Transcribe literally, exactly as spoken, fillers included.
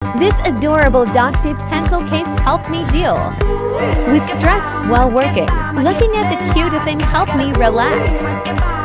This adorable dog-shaped pencil case helped me deal with stress while working. Looking at the cute thing helped me relax.